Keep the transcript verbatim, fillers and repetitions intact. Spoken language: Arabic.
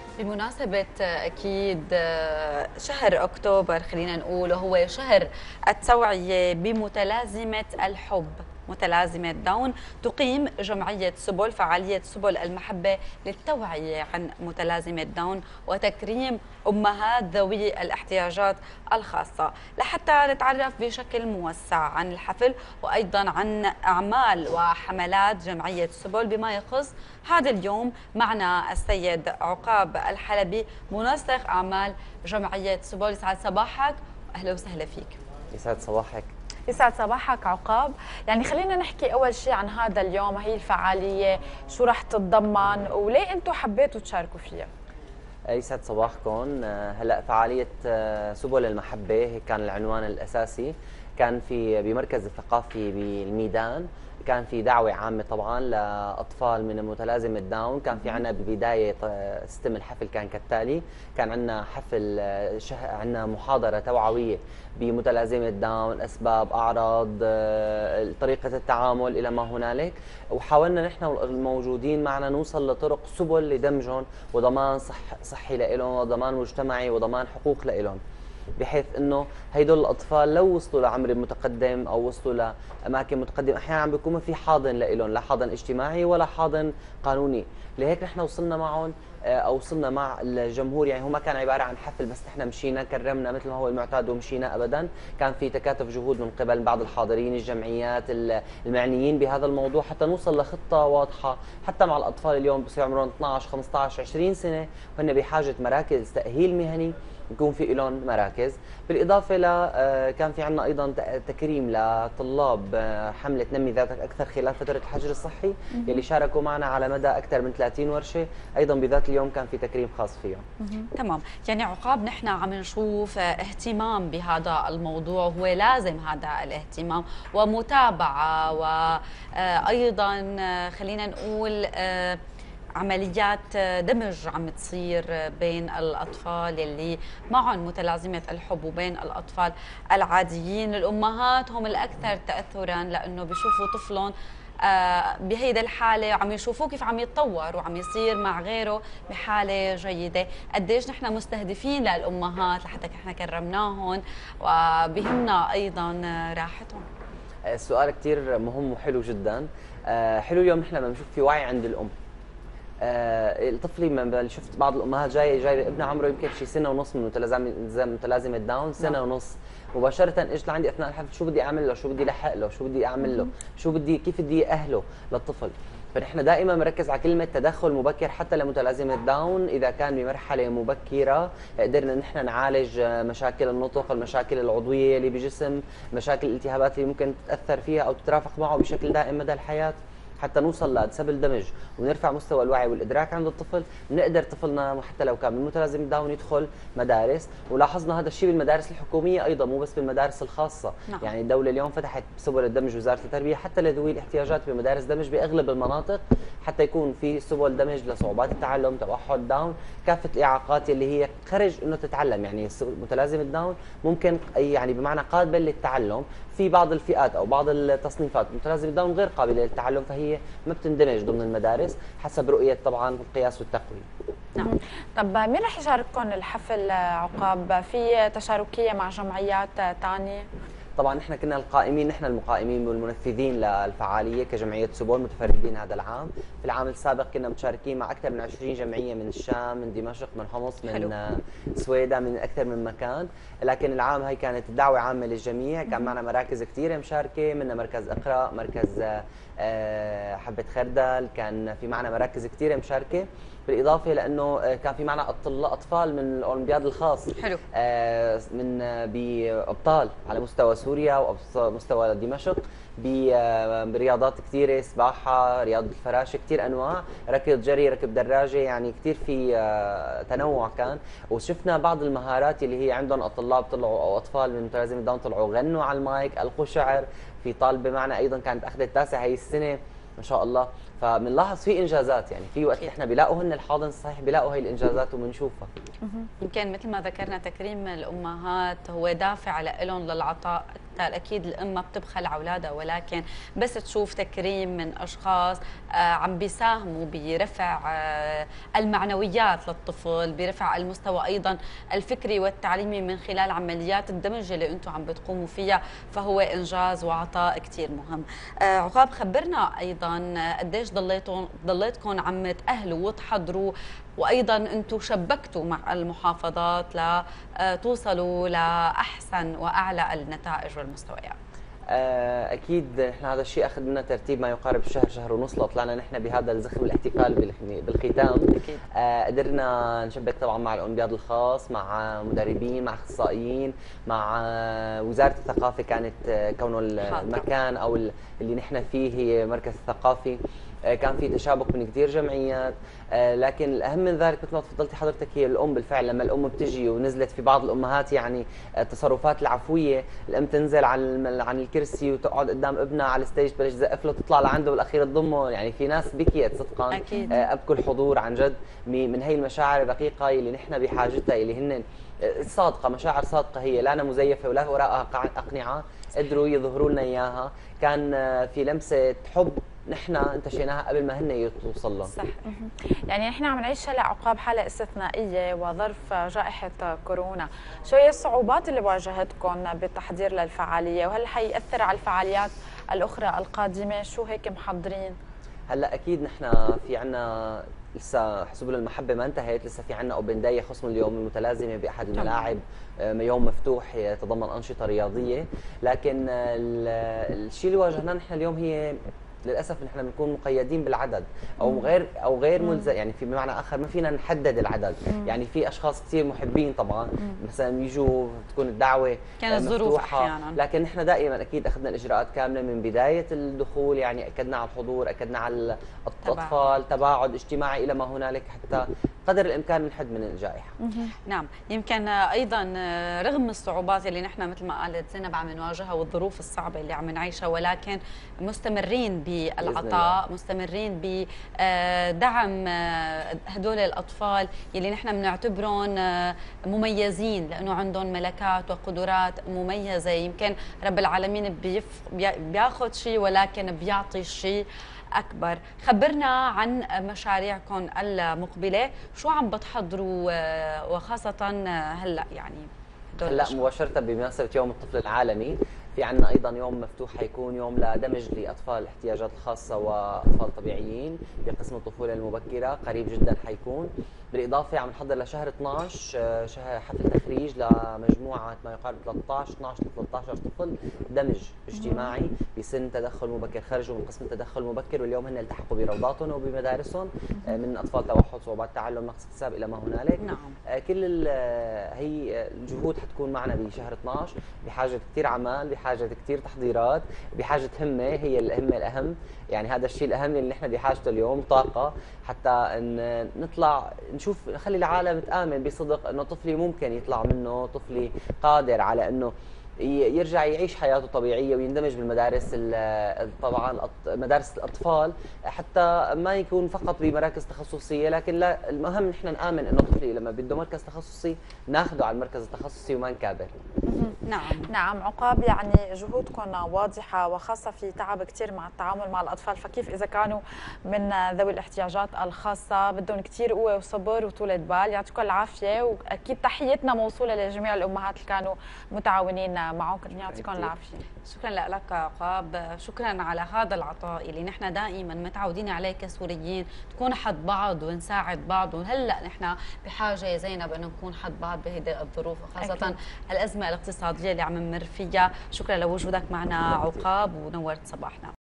بمناسبة أكيد شهر أكتوبر، خلينا نقول هو شهر التوعية بمتلازمة الحب، متلازمة داون. تقيم جمعية سبل فعالية سبل المحبة للتوعية عن متلازمة داون وتكريم أمهات ذوي الاحتياجات الخاصة، لحتى نتعرف بشكل موسع عن الحفل وأيضا عن أعمال وحملات جمعية سبل بما يخص هذا اليوم. معنا السيد عقاب الحلبي منسق أعمال جمعية سبل. يسعد صباحك وأهلا وسهلا فيك. يسعد صباحك. يسعد صباحك عقاب. يعني خلينا نحكي أول شيء عن هذا اليوم، هي الفعالية شو رح تتضمن وليه أنتم حبيتوا تشاركوا فيها؟ يسعد صباحكم. هلا فعالية سبل المحبة هيك كان العنوان الأساسي، كان في بمركز الثقافي بالميدان. كان في دعوة عامة طبعا لأطفال من متلازمة داون. كان في عنا بالبداية سيستم الحفل كان كالتالي: كان عنا حفل شه... عنا محاضرة توعوية بمتلازمة داون، أسباب، أعراض، طريقة التعامل إلى ما هنالك. وحاولنا نحن الموجودين معنا نوصل لطرق سبل لدمجهم وضمان صح صحي لهم وضمان مجتمعي وضمان حقوق لهم، بحيث انه هيدول الاطفال لو وصلوا لعمر متقدم او وصلوا لاماكن متقدمه احيانا عم بيكون ما في حاضن لهم، لا حاضن اجتماعي ولا حاضن قانوني. لهيك نحن وصلنا معهم او وصلنا مع الجمهور. يعني هو ما كان عباره عن حفل بس نحن مشينا كرمنا مثل ما هو المعتاد ومشينا، ابدا. كان في تكاتف جهود من قبل بعض الحاضرين، الجمعيات، المعنيين بهذا الموضوع، حتى نوصل لخطه واضحه حتى مع الاطفال اليوم بصير عمرهم اثنعش خمسطعش عشرين سنه وهن بحاجه مراكز تاهيل مهني يكون في لهم مراكز. بالاضافه ل كان في عندنا ايضا تكريم لطلاب حمله نمي ذاتك اكثر خلال فتره الحجر الصحي يلي شاركوا معنا على مدى اكثر من ثلاثين ورشه، ايضا بذات اليوم كان في تكريم خاص فيهم. تمام. يعني عقاب نحن عم نشوف اهتمام بهذا الموضوع، هو لازم هذا الاهتمام ومتابعه، وايضا خلينا نقول عمليات دمج عم تصير بين الأطفال اللي معهم متلازمة الحب وبين الأطفال العاديين. الأمهات هم الأكثر تأثرا لأنه بيشوفوا طفلهم بهيدا الحالة عم يشوفوه كيف عم يتطور وعم يصير مع غيره بحالة جيدة. قديش نحن مستهدفين للأمهات لحتى نحن كرمناهم وبهمنا أيضا راحتهم؟ السؤال كثير مهم وحلو جدا. حلو اليوم نحن بنشوف في وعي عند الأم. آه الطفل لما شفت بعض الامهات جاي جاي ابنها عمره يمكن شي سنه ونص من متلازمه متلازمه داون، سنه نعم. ونص مباشره اجت لعندي اثناء الحفل: شو بدي اعمل له؟ شو بدي لحق له؟ شو بدي اعمل له؟ شو بدي كيف بدي اهله للطفل؟ فنحن دائما بنركز على كلمه تدخل مبكر حتى لمتلازمه داون. اذا كان بمرحله مبكره قدرنا نحن نعالج مشاكل النطق، المشاكل العضويه اللي بجسم، مشاكل الالتهابات اللي ممكن تتاثر فيها او تترافق معه بشكل دائم مدى الحياه، حتى نوصل لسبل دمج ونرفع مستوى الوعي والادراك عند الطفل. بنقدر طفلنا حتى لو كان من متلازمه داون يدخل مدارس، ولاحظنا هذا الشيء بالمدارس الحكوميه ايضا مو بس بالمدارس الخاصه. نعم. يعني الدوله اليوم فتحت سبل الدمج، وزاره التربيه حتى لذوي الاحتياجات بمدارس دمج باغلب المناطق، حتى يكون في سبل دمج لصعوبات التعلم، توحد داون، كافه الاعاقات اللي هي خرج انه تتعلم. يعني متلازمه داون ممكن يعني بمعنى قابل للتعلم. في بعض الفئات او بعض التصنيفات متلازمه داون غير قابله للتعلم، فهي ما بتندمج ضمن المدارس حسب رؤيه طبعا القياس والتقويم. نعم. طب مين رح يشارككم الحفل عقاب؟ في تشاركيه مع جمعيات ثانيه؟ طبعا نحن كنا القائمين، نحن المقائمين والمنفذين للفعاليه كجمعيه سبل متفردين هذا العام. في العام السابق كنا متشاركين مع اكثر من عشرين جمعيه من الشام، من دمشق، من حمص، من حلو. سويدا، من اكثر من مكان. لكن العام هي كانت الدعوه عامه للجميع. كان معنا مراكز كثيره مشاركه، منها مركز اقرا، مركز حبه خردل، كان في معنا مراكز كثيره مشاركه. بالاضافه لانه كان في معنا اطفال من الاولمبياد الخاص. حلو. من بابطال على مستوى سوريا ومستوى دمشق برياضات كثيره، سباحه، رياضه الفراشه، كثير انواع، ركض، جري، ركب دراجه، يعني كثير في تنوع كان. وشفنا بعض المهارات اللي هي عندهم الطلاب طلعوا او اطفال من متلازمه داون طلعوا غنوا على المايك، القوا شعر. في طالبه معنا ايضا كانت اخذت التاسع هي السنه ما شاء الله. فبنلاحظ في انجازات، يعني في وقت احنا بيلاقوا هن الحاضن الصحيح بيلاقوا هي الانجازات وبنشوفها. يمكن مثل ما ذكرنا تكريم الامهات هو دافع لهم للعطاء المثال اكيد الام ما بتبخل على اولادها، ولكن بس تشوف تكريم من اشخاص آه عم بيساهموا برفع آه المعنويات للطفل، برفع المستوى ايضا الفكري والتعليمي من خلال عمليات الدمج اللي انتم عم بتقوموا فيها، فهو انجاز وعطاء كثير مهم. آه عقاب، خبرنا ايضا قديش ضليتوا ضليتكم عم تاهلوا وتحضروا، وايضا انتم شبكتوا مع المحافظات لتوصلوا لاحسن واعلى النتائج والمستويات. اكيد نحن هذا الشيء اخذ لنا ترتيب ما يقارب شهر شهر ونص لطلعنا نحن بهذا الزخم الاحتفال بالختام. أكيد. آه قدرنا نشبك طبعا مع الاولمبياد الخاص، مع مدربين، مع اخصائيين، مع وزاره الثقافه، كانت كونه المكان او اللي نحن فيه هي مركز ثقافي، كان في تشابك من كثير جمعيات. لكن الاهم من ذلك مثل ما تفضلتي حضرتك هي الام بالفعل. لما الام بتجي ونزلت في بعض الامهات يعني التصرفات العفويه، الام تنزل عن عن الكرسي وتقعد قدام ابنها على الستيج، تبلش تزقف له تطلع لعنده بالاخير تضمه، يعني في ناس بكيت صدقا. اكيد ابكوا الحضور عن جد من هي المشاعر الرقيقه اللي نحن بحاجتها، اللي هن صادقه، مشاعر صادقه هي لا مزيفه ولا وراءها اقنعه، قدروا يظهروا لنا اياها. كان في لمسه حب نحن انتشيناها قبل ما هن يوصل لهم. صح. يعني نحن عم نعيش هلا عقاب حاله استثنائيه وظرف جائحه كورونا، شو هي الصعوبات اللي واجهتكم بالتحضير للفعاليه، وهل حيأثر على الفعاليات الاخرى القادمه؟ شو هيك محضرين؟ هلا اكيد نحن في عنا لسه سبل المحبه ما انتهت، لسه في عنا اوبن داي خصم اليوم المتلازمه باحد الملاعب، يوم مفتوح يتضمن انشطه رياضيه. لكن الشيء اللي واجهناه نحن اليوم هي للاسف نحن بنكون مقيدين بالعدد او غير او غير ملزم، يعني في بمعنى اخر ما فينا نحدد العدد. مم. يعني في اشخاص كثير محبين طبعا مثلا يجوا تكون الدعوه كانت ظروف احيانا، لكن نحن دائما اكيد اخذنا الاجراءات كامله من بدايه الدخول، يعني اكدنا على الحضور، اكدنا على الاطفال، تباعد اجتماعي الى ما هنالك، حتى قدر الامكان نحد من الجائحه. مم. نعم، يمكن ايضا رغم الصعوبات اللي نحن مثل ما قالت زينب عم نواجهها والظروف الصعبه اللي عم نعيشها، ولكن مستمرين بالعطاء، مستمرين بدعم هدول الاطفال يلي نحن بنعتبرهم مميزين لانه عندهم ملكات وقدرات مميزه. يمكن رب العالمين بياخذ شيء ولكن بيعطي شيء اكبر. خبرنا عن مشاريعكم المقبله، شو عم بتحضروا وخاصه هلا يعني هلا مباشره بمناسبه يوم الطفل العالمي في عندنا ايضا يوم مفتوح حيكون يوم لدمج لاطفال الاحتياجات الخاصه واطفال طبيعيين بقسم الطفوله المبكره، قريب جدا حيكون. بالاضافه عم نحضر لشهر اثنعش شهر حفل تخريج لمجموعه ما يقارب ثلاثة عشر اثنعش ثلاثة عشر طفل، دمج اجتماعي بسن تدخل مبكر، خرجوا من قسم التدخل المبكر واليوم هن التحقوا بروضاتهم وبمدارسهم من اطفال توحد، صعوبات تعلم، نقص اكتساب الى ما هنالك. نعم. كل هي الجهود حتكون معنا بشهر اثنعش، بحاجه كثير عمل، بحاجه كثير تحضيرات، بحاجه همه، هي الهمه الاهم، يعني هذا الشيء الاهم اللي نحن بحاجته اليوم، طاقه، حتى ان نطلع نشوف نخلي العالم تآمن بصدق انه طفلي ممكن يطلع منه، طفلي قادر على انه يرجع يعيش حياته طبيعيه ويندمج بالمدارس طبعا مدارس الاطفال، حتى ما يكون فقط بمراكز تخصصيه، لكن لا المهم نحن نآمن انه طفلي لما بده مركز تخصصي ناخذه على المركز التخصصي وما نكابر. نعم نعم عقاب، يعني جهودكم واضحه وخاصه في تعب كثير مع التعامل مع الاطفال، فكيف اذا كانوا من ذوي الاحتياجات الخاصه بدهم كثير قوه وصبر وطولة بال. يعطيكم العافيه، واكيد تحيتنا موصوله لجميع الامهات اللي كانوا متعاونين معكم، يعطيكم العافيه. شكرا لك عقاب، شكرا على هذا العطاء اللي نحن دائما متعودين عليه كسوريين، نكون حد بعض ونساعد بعض، وهلا نحن بحاجه يا زينب انه نكون حد بعض بهذه الظروف، وخاصه الازمه الاقتصاديه اللي عم نمر فيها. شكرا لوجودك معنا عقاب ونورت صباحنا.